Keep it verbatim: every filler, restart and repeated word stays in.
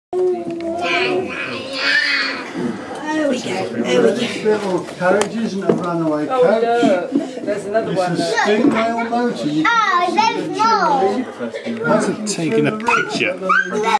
There we go, there we go. This little carriage isn't a runaway Oh, coach. look, there's another one. It's a stingray motor. You Oh, there's more. That's taking a picture.